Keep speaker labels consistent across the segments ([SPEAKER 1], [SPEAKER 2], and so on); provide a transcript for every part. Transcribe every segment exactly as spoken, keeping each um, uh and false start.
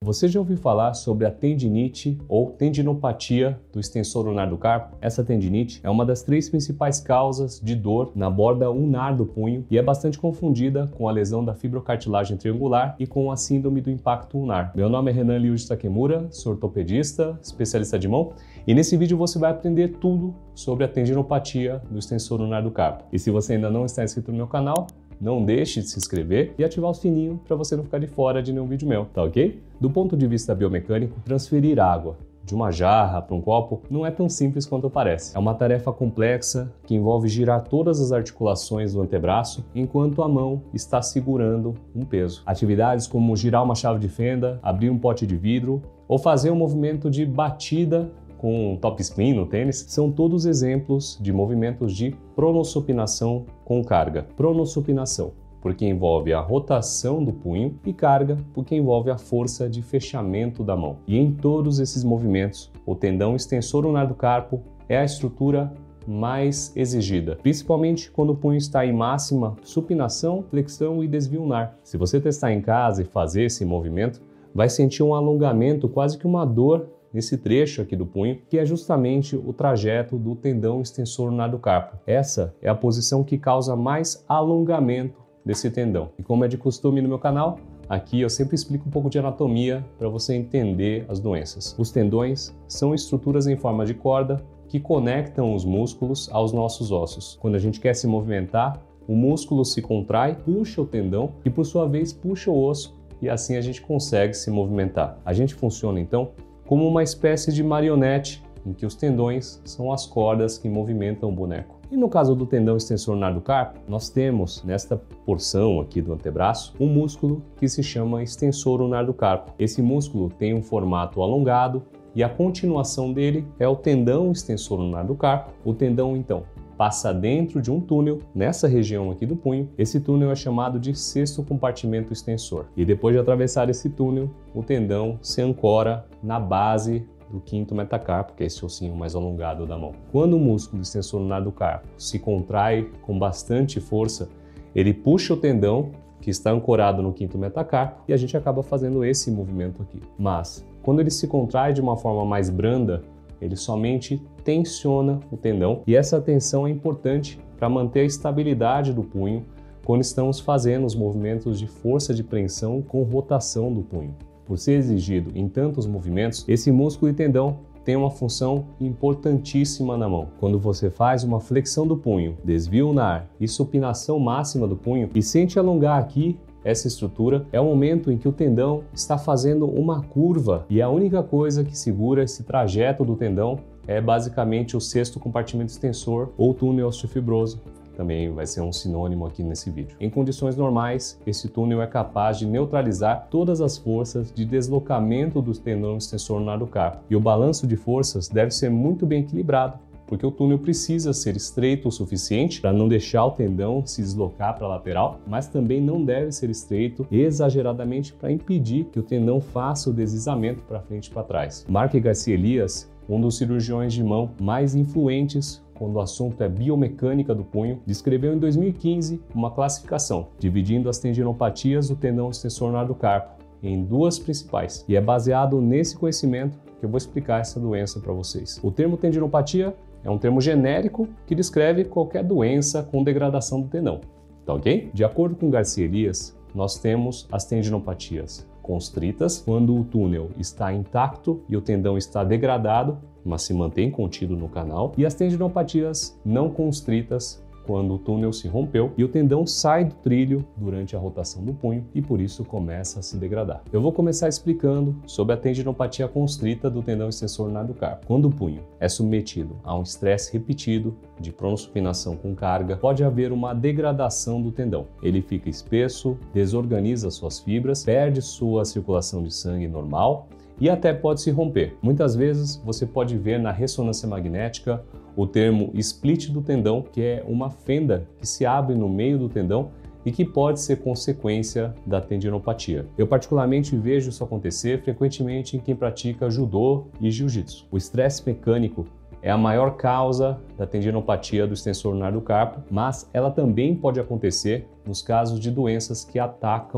[SPEAKER 1] Você já ouviu falar sobre a tendinite ou tendinopatia do extensor ulnar do carpo? Essa tendinite é uma das três principais causas de dor na borda ulnar do punho e é bastante confundida com a lesão da fibrocartilagem triangular e com a síndrome do impacto ulnar. Meu nome é Renan Ryuji Takemura, sou ortopedista, especialista de mão, e nesse vídeo você vai aprender tudo sobre a tendinopatia do extensor ulnar do carpo. E se você ainda não está inscrito no meu canal, não deixe de se inscrever e ativar o sininho para você não ficar de fora de nenhum vídeo meu, tá ok? Do ponto de vista biomecânico, transferir água de uma jarra para um copo não é tão simples quanto parece. É uma tarefa complexa que envolve girar todas as articulações do antebraço enquanto a mão está segurando um peso. Atividades como girar uma chave de fenda, abrir um pote de vidro ou fazer um movimento de batida com um top spin no tênis, são todos exemplos de movimentos de pronossupinação com carga. Pronossupinação, porque envolve a rotação do punho, e carga, porque envolve a força de fechamento da mão. E em todos esses movimentos, o tendão extensor ulnar do carpo é a estrutura mais exigida, principalmente quando o punho está em máxima supinação, flexão e desvio ulnar. Se você testar em casa e fazer esse movimento, vai sentir um alongamento, quase que uma dor nesse trecho aqui do punho, que é justamente o trajeto do tendão extensor ulnar do carpo. Essa é a posição que causa mais alongamento desse tendão. E como é de costume no meu canal, aqui eu sempre explico um pouco de anatomia para você entender as doenças. Os tendões são estruturas em forma de corda que conectam os músculos aos nossos ossos. Quando a gente quer se movimentar, o músculo se contrai, puxa o tendão e por sua vez puxa o osso, e assim a gente consegue se movimentar. A gente funciona então como uma espécie de marionete, em que os tendões são as cordas que movimentam o boneco. E no caso do tendão extensor ulnar do carpo, nós temos nesta porção aqui do antebraço um músculo que se chama extensor ulnar do carpo. Esse músculo tem um formato alongado e a continuação dele é o tendão extensor ulnar do carpo. O tendão então passa dentro de um túnel, nessa região aqui do punho. Esse túnel é chamado de sexto compartimento extensor. E depois de atravessar esse túnel, o tendão se ancora na base do quinto metacarpo, que é esse ossinho mais alongado da mão. Quando o músculo extensor ulnar do carpo se contrai com bastante força, ele puxa o tendão, que está ancorado no quinto metacarpo, e a gente acaba fazendo esse movimento aqui. Mas, quando ele se contrai de uma forma mais branda, ele somente tensiona o tendão, e essa tensão é importante para manter a estabilidade do punho quando estamos fazendo os movimentos de força de preensão com rotação do punho. Por ser exigido em tantos movimentos, esse músculo e tendão tem uma função importantíssima na mão. Quando você faz uma flexão do punho, desvio ulnar e supinação máxima do punho e sente alongar aqui essa estrutura, é o momento em que o tendão está fazendo uma curva, e a única coisa que segura esse trajeto do tendão é basicamente o sexto compartimento extensor ou túnel osteofibroso. Também vai ser um sinônimo aqui nesse vídeo. Em condições normais, esse túnel é capaz de neutralizar todas as forças de deslocamento do tendão extensor ulnar do carpo. E o balanço de forças deve ser muito bem equilibrado, porque o túnel precisa ser estreito o suficiente para não deixar o tendão se deslocar para a lateral, mas também não deve ser estreito exageradamente para impedir que o tendão faça o deslizamento para frente e para trás. Mark Garcia Elias, um dos cirurgiões de mão mais influentes quando o assunto é biomecânica do punho, descreveu em dois mil e quinze uma classificação, dividindo as tendinopatias do tendão extensor ulnar do carpo em duas principais, e é baseado nesse conhecimento que eu vou explicar essa doença para vocês. O termo tendinopatia é um termo genérico que descreve qualquer doença com degradação do tendão, tá ok? De acordo com Garcia Elias, nós temos as tendinopatias constritas, quando o túnel está intacto e o tendão está degradado, mas se mantém contido no canal, e as tendinopatias não constritas, quando o túnel se rompeu e o tendão sai do trilho durante a rotação do punho e por isso começa a se degradar. Eu vou começar explicando sobre a tendinopatia constrita do tendão extensor ulnar do carpo. Quando o punho é submetido a um estresse repetido de pronossupinação com carga, pode haver uma degradação do tendão. Ele fica espesso, desorganiza suas fibras, perde sua circulação de sangue normal e até pode se romper. Muitas vezes você pode ver na ressonância magnética o termo split do tendão, que é uma fenda que se abre no meio do tendão e que pode ser consequência da tendinopatia. Eu particularmente vejo isso acontecer frequentemente em quem pratica judô e jiu-jitsu. O estresse mecânico é a maior causa da tendinopatia do extensor ulnar do carpo, mas ela também pode acontecer nos casos de doenças que atacam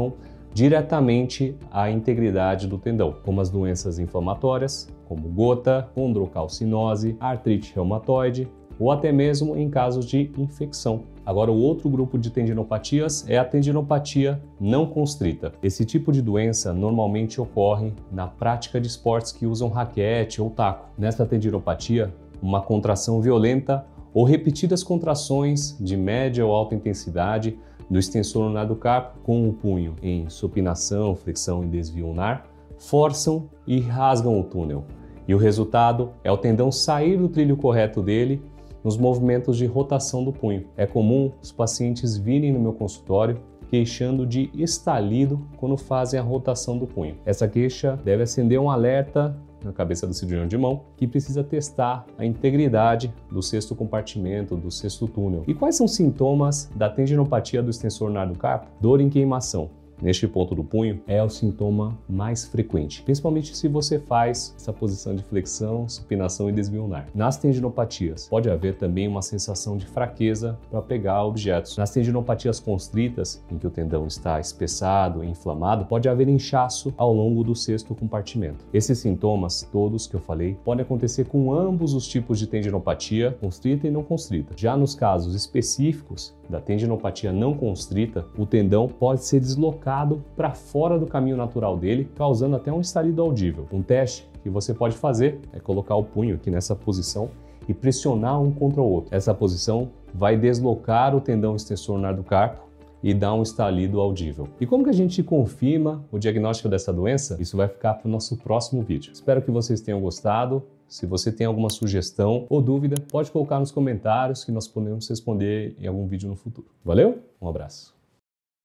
[SPEAKER 1] diretamente à integridade do tendão, como as doenças inflamatórias, como gota, condrocalcinose, artrite reumatoide ou até mesmo em casos de infecção. Agora, o outro grupo de tendinopatias é a tendinopatia não constrita. Esse tipo de doença normalmente ocorre na prática de esportes que usam raquete ou taco. Nesta tendinopatia, uma contração violenta ou repetidas contrações de média ou alta intensidade do extensor ulnar do carpo com o punho em supinação, flexão e desvio ulnar forçam e rasgam o túnel. E o resultado é o tendão sair do trilho correto dele nos movimentos de rotação do punho. É comum os pacientes virem no meu consultório queixando de estalido quando fazem a rotação do punho. Essa queixa deve acender um alerta na cabeça do cirurgião de mão, que precisa testar a integridade do sexto compartimento, do sexto túnel. E quais são os sintomas da tendinopatia do extensor ulnar do carpo? Dor em queimação. Neste ponto do punho é o sintoma mais frequente, principalmente se você faz essa posição de flexão, supinação e desvio ulnar. Nas tendinopatias pode haver também uma sensação de fraqueza para pegar objetos. Nas tendinopatias constritas, em que o tendão está espessado e inflamado, pode haver inchaço ao longo do sexto compartimento. Esses sintomas todos que eu falei podem acontecer com ambos os tipos de tendinopatia, constrita e não constrita. Já nos casos específicos da tendinopatia não constrita, o tendão pode ser deslocado para fora do caminho natural dele, causando até um estalido audível. Um teste que você pode fazer é colocar o punho aqui nessa posição e pressionar um contra o outro. Essa posição vai deslocar o tendão extensor ulnar do carpo e dar um estalido audível. E como que a gente confirma o diagnóstico dessa doença? Isso vai ficar para o nosso próximo vídeo. Espero que vocês tenham gostado. Se você tem alguma sugestão ou dúvida, pode colocar nos comentários que nós podemos responder em algum vídeo no futuro. Valeu? Um abraço.